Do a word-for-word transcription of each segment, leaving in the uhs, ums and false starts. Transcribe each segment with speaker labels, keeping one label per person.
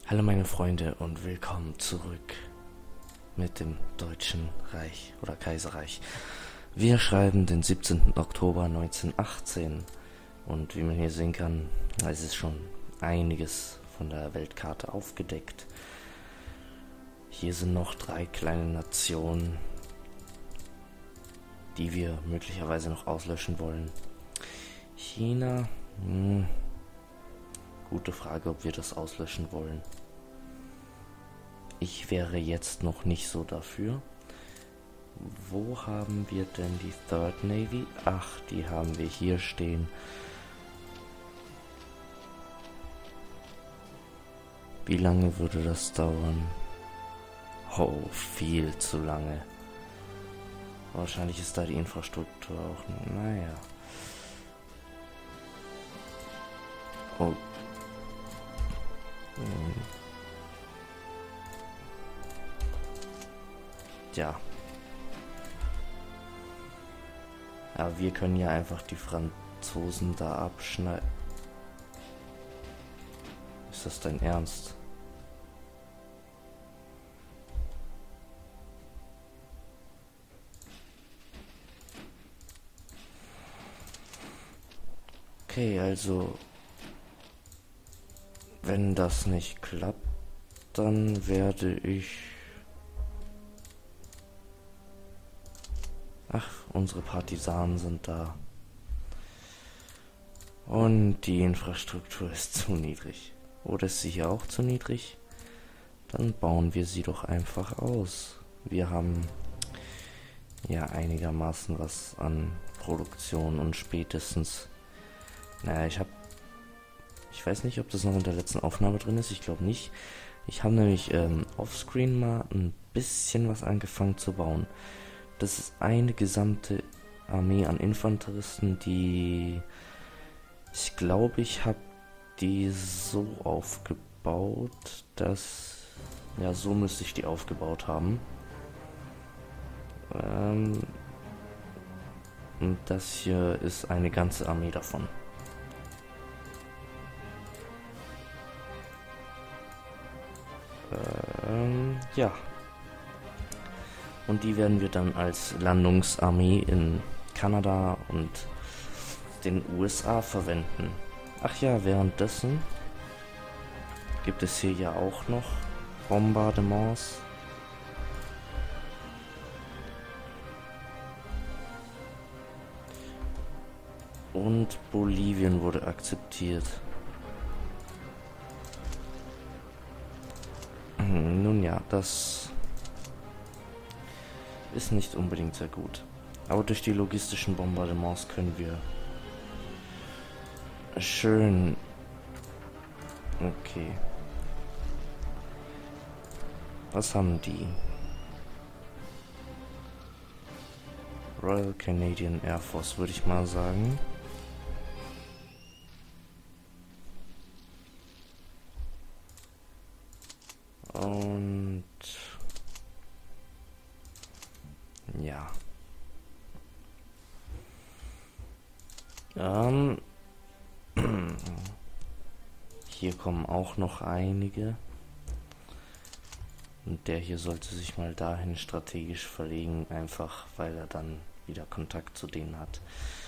Speaker 1: Hallo meine Freunde und willkommen zurück mit dem Deutschen Reich oder Kaiserreich. Wir schreiben den siebzehnten Oktober neunzehnhundertachtzehn und wie man hier sehen kann, es ist schon einiges von der Weltkarte aufgedeckt. Hier sind noch drei kleine Nationen, die wir möglicherweise noch auslöschen wollen. China, hm, gute Frage, ob wir das auslöschen wollen. Ich wäre jetzt noch nicht so dafür. Wo haben wir denn die Third Navy? Ach, die haben wir hier stehen. Wie lange würde das dauern? Oh, viel zu lange. Wahrscheinlich ist da die Infrastruktur auch... Naja. Oh. Hm. Ja. Aber wir können ja einfach die Franzosen da abschneiden. Ist das dein Ernst? Okay, also wenn das nicht klappt, dann werde ich... Ach, unsere Partisanen sind da. Und die Infrastruktur ist zu niedrig. Oder ist sie hier auch zu niedrig? Dann bauen wir sie doch einfach aus. Wir haben ja einigermaßen was an Produktion und spätestens... Naja, ich habe... Ich weiß nicht, ob das noch in der letzten Aufnahme drin ist. Ich glaube nicht. Ich habe nämlich ähm, offscreen mal ein bisschen was angefangen zu bauen. Das ist eine gesamte Armee an Infanteristen, die... Ich glaube, ich habe die so aufgebaut, dass... Ja, so müsste ich die aufgebaut haben. Ähm, und das hier ist eine ganze Armee davon. Ähm, ja. Und die werden wir dann als Landungsarmee in Kanada und den U S A verwenden. Ach ja, währenddessen gibt es hier ja auch noch Bombardements. Und Bolivien wurde akzeptiert. Nun ja, das ist nicht unbedingt sehr gut. Aber durch die logistischen Bombardements können wir schön... Okay. Was haben die? Royal Canadian Air Force, würde ich mal sagen. Und... Ja. Ähm... Hier kommen auch noch einige. Und der hier sollte sich mal dahin strategisch verlegen, einfach weil er dann wieder Kontakt zu denen hat.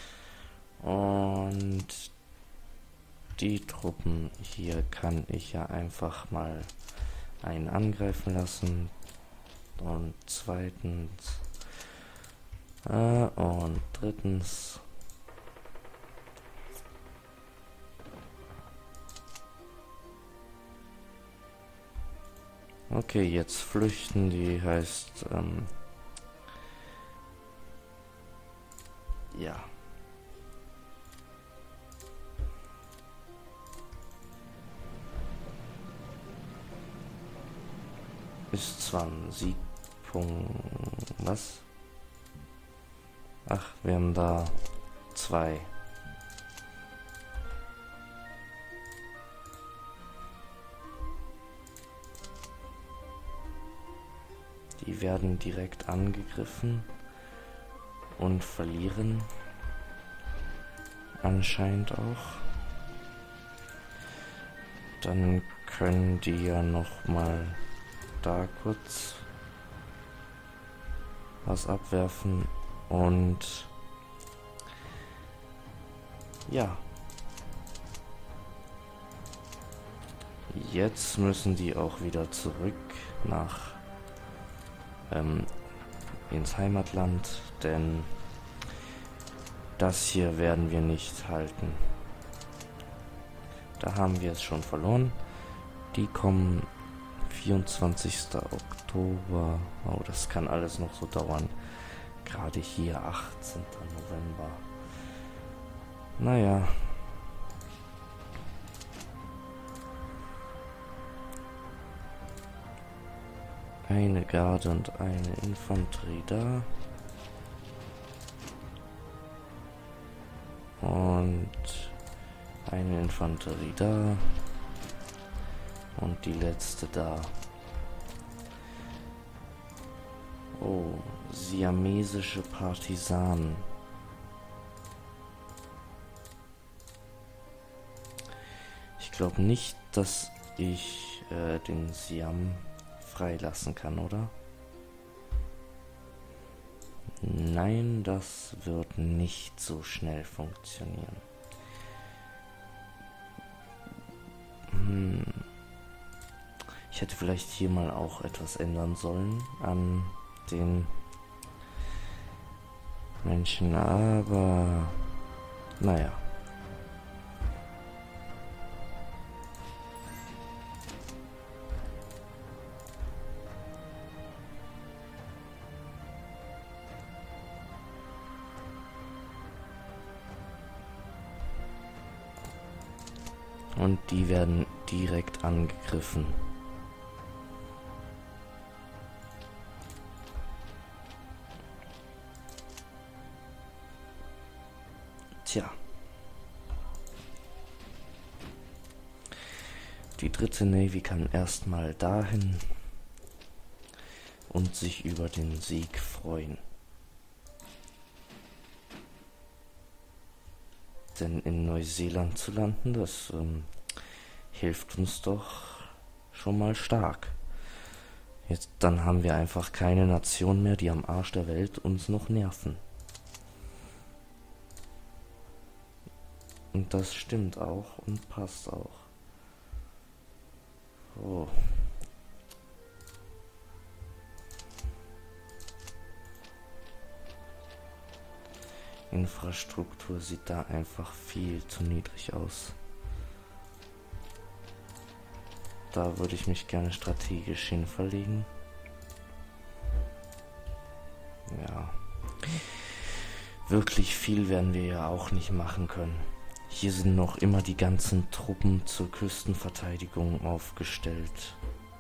Speaker 1: Und die Truppen hier kann ich ja einfach mal einen angreifen lassen. Und zweitens äh, und drittens okay, jetzt flüchten, die heißt, ähm, ja. Ist zwar ein Siegpunkt, was? Ach, wir haben da zwei. Die werden direkt angegriffen und verlieren anscheinend auch. Dann können die ja noch mal da kurz was abwerfen und ja. Jetzt müssen die auch wieder zurück nach ähm, ins Heimatland, denn das hier werden wir nicht halten. Da haben wir es schon verloren. Die kommen vierundzwanzigsten Oktober. Oh, das kann alles noch so dauern. Gerade hier achtzehnten November. Naja. Eine Garde und eine Infanterie da. Und eine Infanterie da. Und die letzte da. Oh, siamesische Partisanen. Ich glaube nicht, dass ich äh, den Siam freilassen kann, oder? Nein, das wird nicht so schnell funktionieren. Hm. Ich hätte vielleicht hier mal auch etwas ändern sollen an den Menschen, aber naja. Und die werden direkt angegriffen. Tja. Die dritte Navy kann erstmal dahin und sich über den Sieg freuen. Denn in Neuseeland zu landen, das ähm, hilft uns doch schon mal stark. Jetzt, dann haben wir einfach keine Nation mehr, die am Arsch der Welt uns noch nerven. Und das stimmt auch und passt auch. Oh. Infrastruktur sieht da einfach viel zu niedrig aus. Da würde ich mich gerne strategisch hin verlegen. Ja. Wirklich viel werden wir ja auch nicht machen können. Hier sind noch immer die ganzen Truppen zur Küstenverteidigung aufgestellt.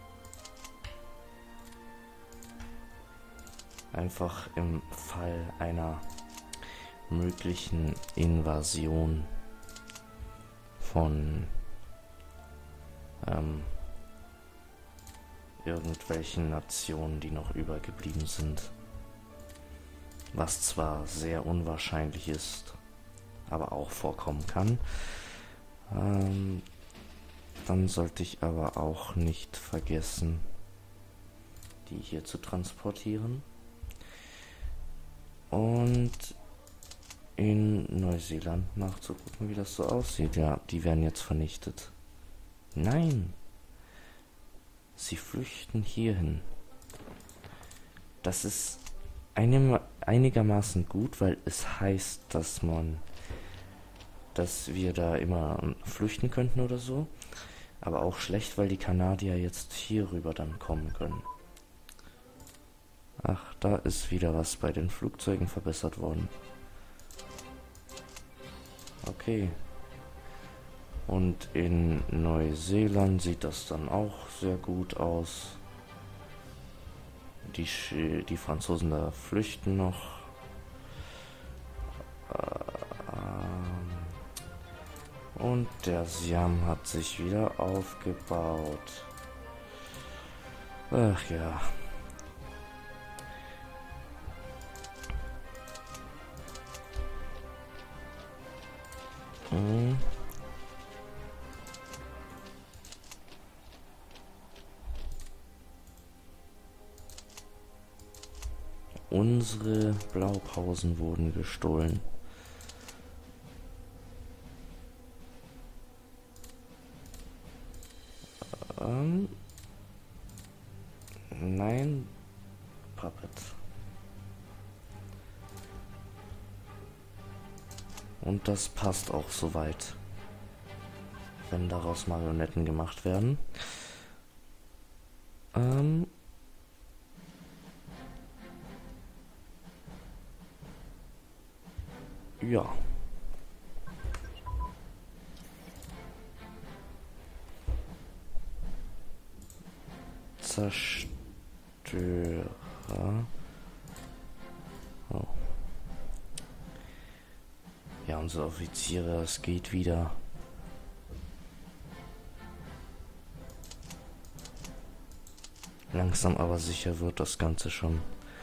Speaker 1: Einfach im Fall einer möglichen Invasion von ähm, irgendwelchen Nationen, die noch übergeblieben sind. Was zwar sehr unwahrscheinlich ist, aber auch vorkommen kann. Ähm, dann sollte ich aber auch nicht vergessen, die hier zu transportieren. Und in Neuseeland nachzugucken, wie das so aussieht. Ja, die werden jetzt vernichtet. Nein! Sie flüchten hierhin. Das ist einem, einigermaßen gut, weil es heißt, dass man, dass wir da immer flüchten könnten oder so. Aber auch schlecht, weil die Kanadier jetzt hier rüber dann kommen können. Ach, da ist wieder was bei den Flugzeugen verbessert worden. Okay. Und in Neuseeland sieht das dann auch sehr gut aus. Die, Sch die Franzosen da flüchten noch. Und der Siam hat sich wieder aufgebaut. Ach ja. Hm. unsere Blaupausen wurden gestohlen. Ähm, nein, Puppet. Und das passt auch soweit, wenn daraus Marionetten gemacht werden. Ähm, ja. Zerstörer. Oh. Ja, unsere Offiziere, es geht wieder. Langsam aber sicher wird das Ganze schon.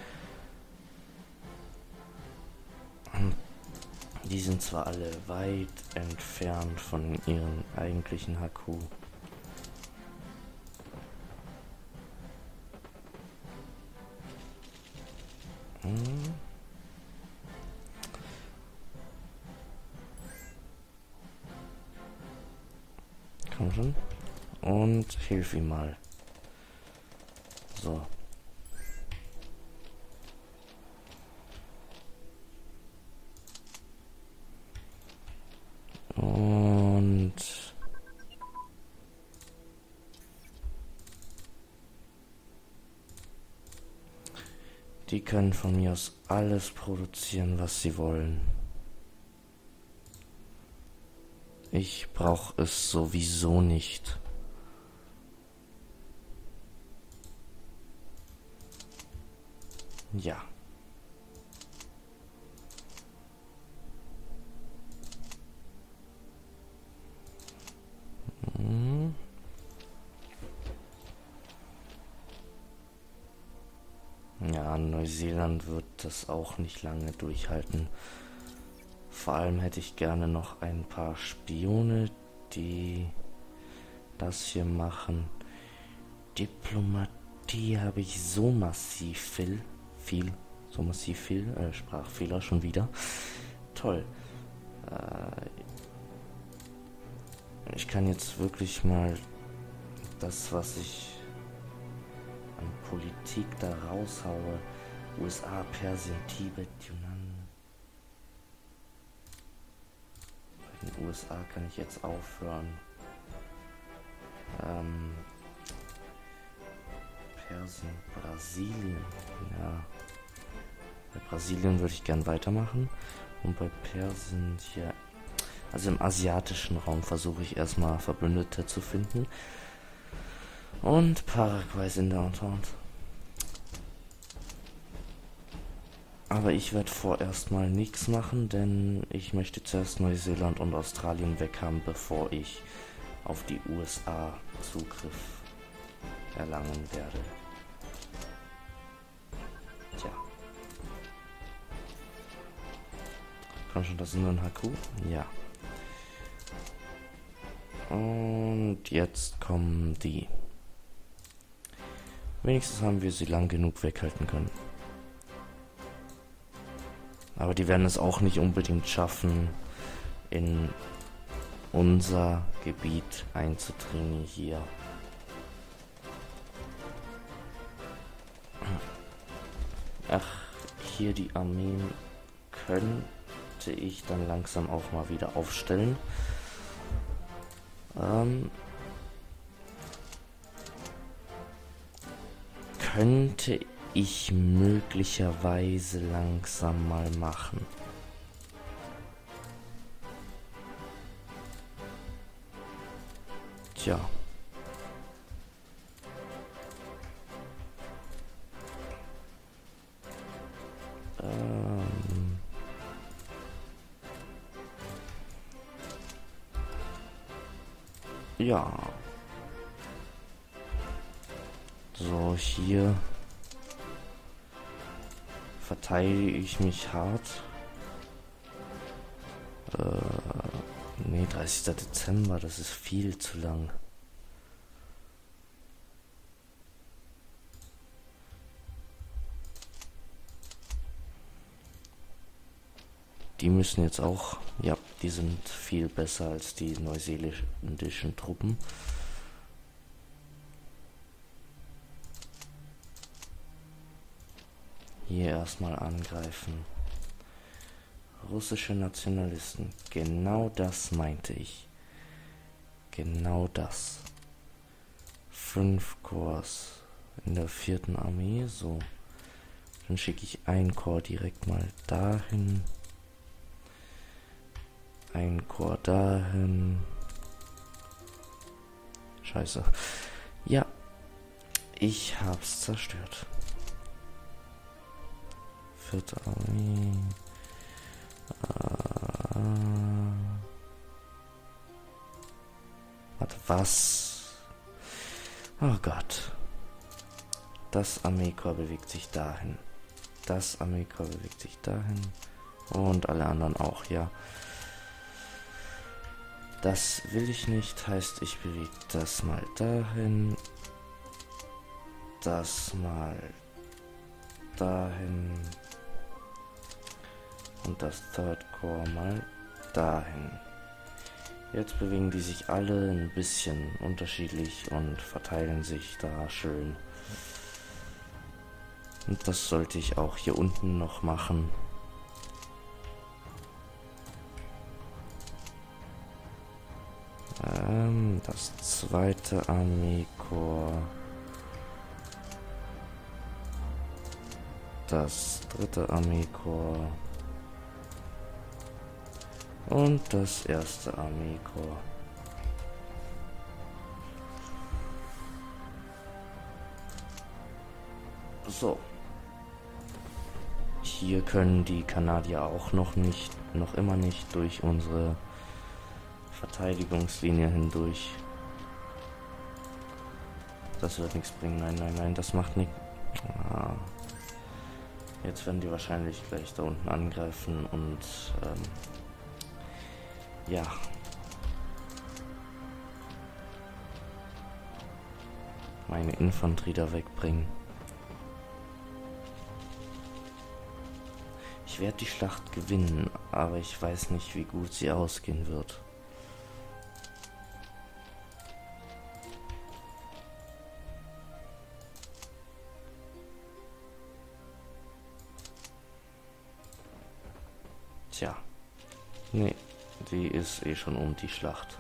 Speaker 1: Die sind zwar alle weit entfernt von ihren eigentlichen Haku. Hm. Komm schon. Und hilf ihm mal. So. Und die können von mir aus alles produzieren, was sie wollen. Ich brauche es sowieso nicht. Ja. Hm. Ja, Neuseeland wird das auch nicht lange durchhalten. Vor allem hätte ich gerne noch ein paar Spione, die das hier machen. Diplomatie habe ich so massiv viel, viel, so massiv viel, äh, Sprachfehler schon wieder. Toll. Äh, ich kann jetzt wirklich mal das, was ich an Politik da raushaue. U S A, Persien, Tibet, Yunnan. Bei den U S A kann ich jetzt aufhören. Ähm, Persien, Brasilien. Ja. Bei Brasilien würde ich gern weitermachen. Und bei Persien hier. Also im asiatischen Raum versuche ich erstmal Verbündete zu finden. Und Paraguay ist in der Entente. Aber ich werde vorerst mal nichts machen, denn ich möchte zuerst Neuseeland und Australien weghaben, bevor ich auf die U S A Zugriff erlangen werde. Tja. Komm schon, das sind nur ein Haku? Ja. Und jetzt kommen die. Wenigstens haben wir sie lang genug weghalten können. Aber die werden es auch nicht unbedingt schaffen, in unser Gebiet einzudringen hier. Ach, hier die Armeen könnte ich dann langsam auch mal wieder aufstellen. Ähm, könnte ich möglicherweise langsam mal machen. Tja. Ähm. Ja. So, hier verteidige ich mich hart. Äh, nee, dreißigster Dezember, das ist viel zu lang. die müssen jetzt auch, ja, die sind viel besser als die neuseeländischen Truppen. Hier erstmal angreifen. Russische Nationalisten, genau das meinte ich. Genau das. Fünf Korps in der vierten Armee, so. Dann schicke ich ein Korps direkt mal dahin. Ein Korps dahin. Scheiße. Ja, ich hab's zerstört. Vierte Armee. Äh, warte, was? Oh Gott. Das Armeekorps bewegt sich dahin. Das Armeekorps bewegt sich dahin. Und alle anderen auch, ja. Das will ich nicht, heißt ich bewege das mal dahin. Das mal dahin. Und das Third Corps mal dahin. Jetzt bewegen die sich alle ein bisschen unterschiedlich und verteilen sich da schön. Und das sollte ich auch hier unten noch machen. Ähm, das zweite Armeekorps. Das dritte Armeekorps. Und das erste Armeekorps. So. Hier können die Kanadier auch noch nicht, noch immer nicht durch unsere Verteidigungslinie hindurch. Das wird nichts bringen. Nein, nein, nein, das macht nichts. Ah. Jetzt werden die wahrscheinlich gleich da unten angreifen und ähm, ja. Meine Infanterie da wegbringen. Ich werde die Schlacht gewinnen, aber ich weiß nicht, wie gut sie ausgehen wird. Tja. Nee, die ist eh schon um, die Schlacht.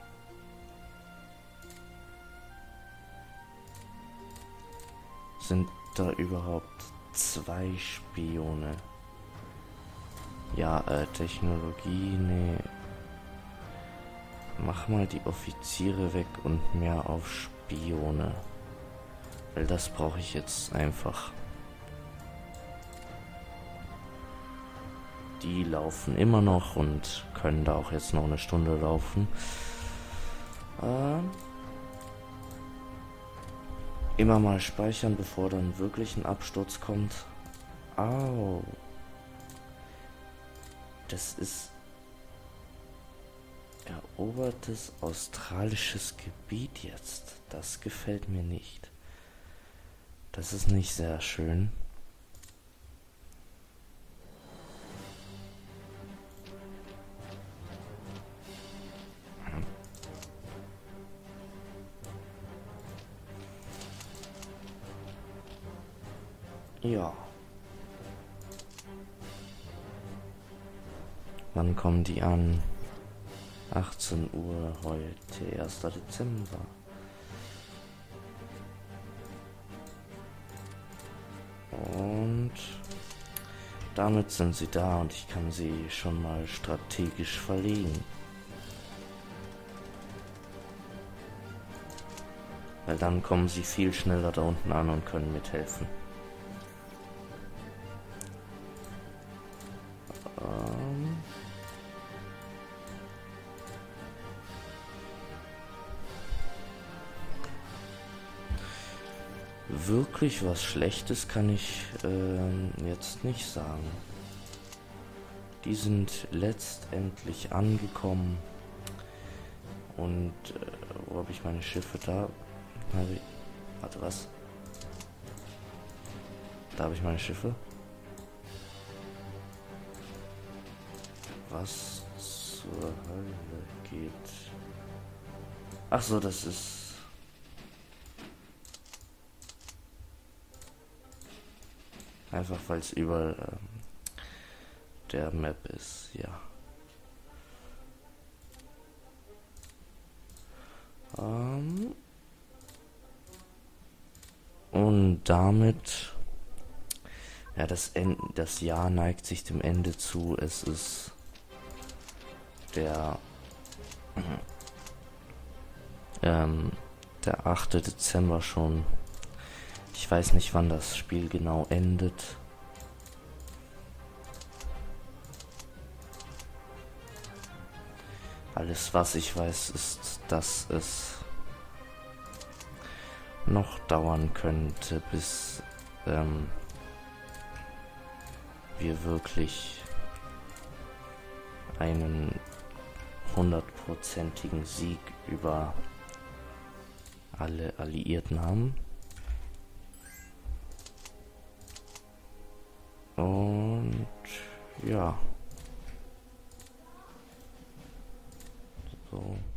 Speaker 1: Sind da überhaupt zwei Spione? Ja, äh, Technologie, nee. Mach mal die Offiziere weg und mehr auf Spione. Weil das brauche ich jetzt einfach. Die laufen immer noch und können da auch jetzt noch eine Stunde laufen. Ähm, immer mal speichern, bevor dann wirklich ein Absturz kommt. Au. Das ist erobertes australisches Gebiet jetzt. Das gefällt mir nicht. Das ist nicht sehr schön. Ja. Wann kommen die an? achtzehn Uhr heute, erster Dezember. Und damit sind sie da und ich kann sie schon mal strategisch verlegen. Weil dann kommen sie viel schneller da unten an und können mithelfen. Ähm Wirklich was Schlechtes kann ich äh, jetzt nicht sagen. Die sind letztendlich angekommen. Und äh, wo habe ich meine Schiffe da? Hab ich, warte, was? Da habe ich meine Schiffe. Was zur Hölle geht? Ach so, das ist... Einfach weil es über ähm, der Map ist, ja. Ähm Und damit... Ja, das, End das Jahr neigt sich dem Ende zu. Es ist der... ähm, der achte Dezember schon. Ich weiß nicht, wann das Spiel genau endet. Alles, was ich weiß, ist, dass es noch dauern könnte, bis ähm, wir wirklich einen hundertprozentigen Sieg über alle Alliierten haben. Und ja. So.